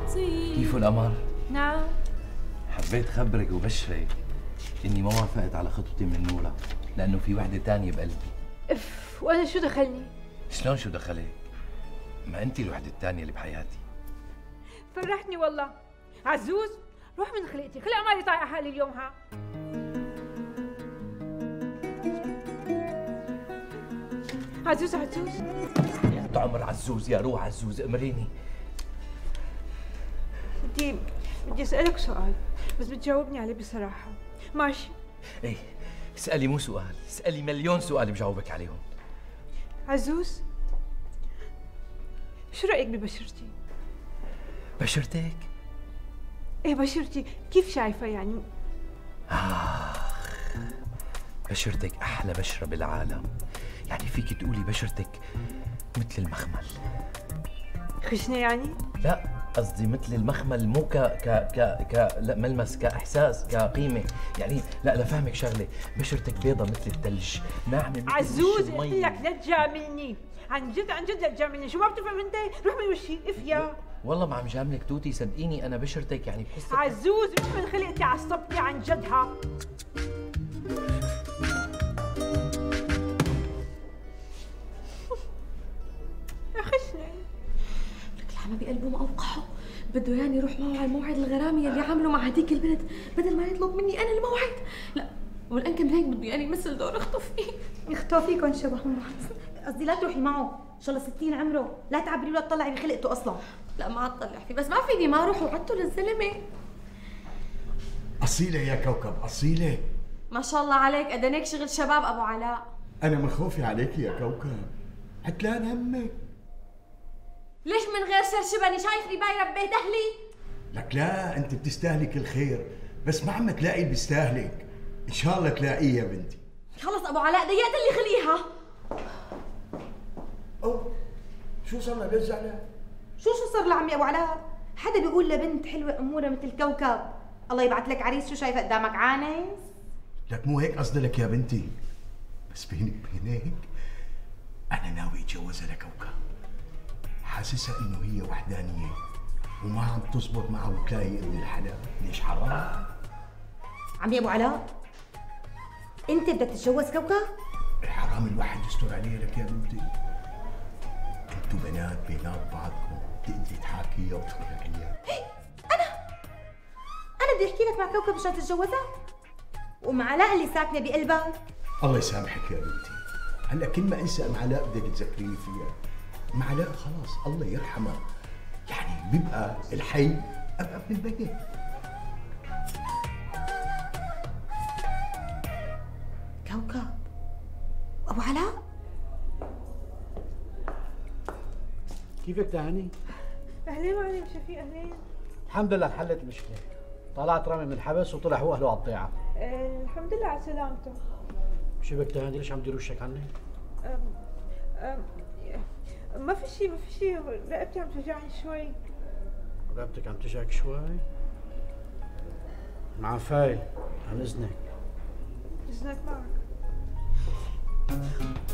كيفو القمر؟ نعم. حبيت خبرك وبشرك اني ما وافقت على خطوتي من نورا لانه في وحده تانية بقلبي. اف، وانا شو دخلني؟ شلون شو دخلك؟ ما انت الوحده التانية اللي بحياتي. فرحتني والله. عزوز روح من خلقتي، خلق مالي طايقه حالي اليوم. ها عزوز عزوز يا عمر عزوز، يا روح عزوز، امريني. بدي اسالك سؤال بس بتجاوبني عليه بصراحه، ماشي؟ ايه اسالي، مو سؤال، اسالي مليون سؤال بجاوبك عليهم. عزوز شو رايك ببشرتي؟ بشرتك؟ ايه بشرتي، كيف شايفه يعني؟ بشرتك احلى بشره بالعالم، يعني فيك تقولي بشرتك مثل المخمل. خشنه يعني؟ لا قصدي مثل المخمل، مو لا ملمس، كاحساس، كقيمه يعني. لا لفهمك شغله، بشرتك بيضة مثل الثلج، ناعمه مثل عزوز قلت لك لا تجاملني، عن جد عن جد لا تجاملني، شو ما بتفهم انت؟ روح من وشي، اف يا والله ما عم جاملك توتي، صدقيني انا بشرتك يعني بحس. عزوز روح من خلقتي، عصبتني عن جد. ها خشنه لك العمى بقلبه موقعه، بده يعني يروح معه على الموعد الغرامي اللي عامله مع هديك البنت بدل ما يطلب مني انا الموعد. لا والان كمان هيك بده يعني يمثل دور اخته فيه. اخته فيكم شبههم بعض. قصدي لا تروحي معه، ان شاء الله 60 عمره، لا تعبري ولا تطلعي بخلقته اصلا. لا ما اطلع فيه، بس ما فيني ما اروح وعدته للزلمه. اصيله يا كوكب، اصيله. ما شاء الله عليك، ادنيك شغل شباب ابو علاء. انا من خوفي عليك يا كوكب، عتلان همك. ليش من غير شرشبني؟ شايفني باي ربي دهلي؟ لك لا، انت بتستاهلك الخير، بس ما عم تلاقي اللي بيستاهلك. ان شاء الله تلاقيه يا بنتي. خلص ابو علاء ضيقت اللي خليها. اوه شو صار لها؟ ليش زعلان؟ شو صار لعمي ابو علاء؟ حدا بيقول لبنت حلوه اموره مثل كوكب الله يبعث لك عريس شو شايفه قدامك عانس؟ لك مو هيك قصدي لك يا بنتي، بس بيني وبينك انا ناوي اتجوزها لكوكب. حاسسها انه هي وحدانيه وما عم تزبط معه وتلاقي ابن الحلال. ليش حرام؟ عمي ابو علاء انت بدك تتجوز كوكب؟ الحرام الواحد يستر عليه لك يا بنتي. انتوا بنات بينات بعضكم، بتقدري تحاكيها وتقنعيها. انا بدي احكي لك مع كوكب مشان تتجوزها؟ وام علاء اللي ساكنه بقلبك؟ الله يسامحك يا بنتي، هلا كل ما انسى ام علاء بدك تذكريني فيها. ام علاء خلاص الله يرحمها، يعني بيبقى الحي ابقى ابن البيت. كوكب ابو علاء كيفك تهاني؟ اهلين معلم شفيق، اهلين. الحمد لله انحلت المشكلة، طلعت رامي من الحبس وطلع هو اهله على الضيعة. الحمد لله على سلامته. شو بك تهاني؟ ليش عم تدير وشك عني؟ ما في شيء ما في شيء، رقبتي عم توجعني شوي. رقبتك عم تجعك شوي؟ مع فاي عن اذنك. اذنك معك.